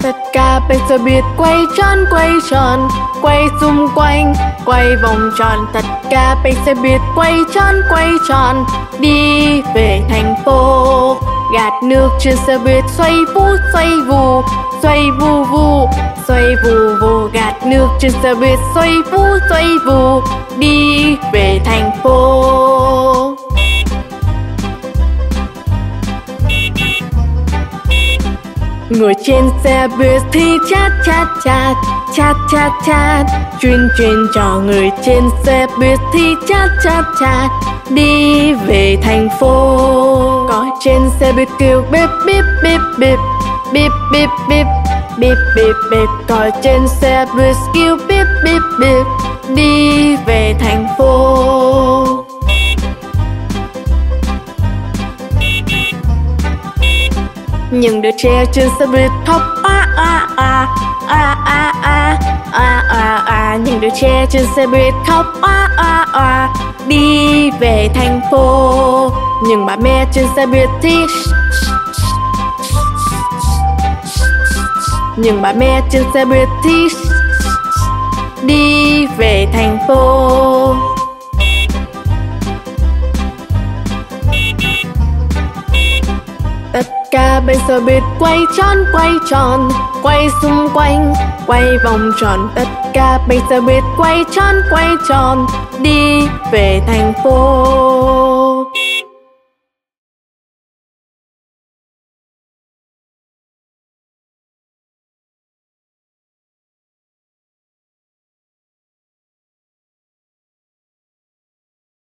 Tất cả bánh xe buýt quay tròn, quay xung quanh, quay vòng tròn. Tất cả bánh xe buýt quay tròn, đi về thành phố. Gạt nước trên xe buýt xoay vù, xoay vù, xoay vù vù, xoay vù vù. Gạt nước trên xe buýt xoay vù, xoay vù, đi về thành phố. Ngồi trên xe buýt thì chat chat chat, chat chat chat. Chuyên trò người trên xe buýt thì chat chat chat, đi về thành phố. Có trên xe buýt kêu bíp bíp bíp bíp, bíp bíp bíp, bíp bíp bíp. Có trên xe buýt kêu bíp bíp bíp, đi về thành phố. Những đứa trẻ trên xe buýt khóc a a a a a a a a a. Những đứa trẻ trên xe buýt khóc a a a, đi về thành phố. Nhưng bà mẹ trên xe buýt thì nhưng bà mẹ trên xe buýt thì đi về thành phố. Tất cả bánh xe buýt quay tròn, quay xung quanh, quay vòng tròn. Tất cả bánh xe buýt quay tròn, đi về thành phố.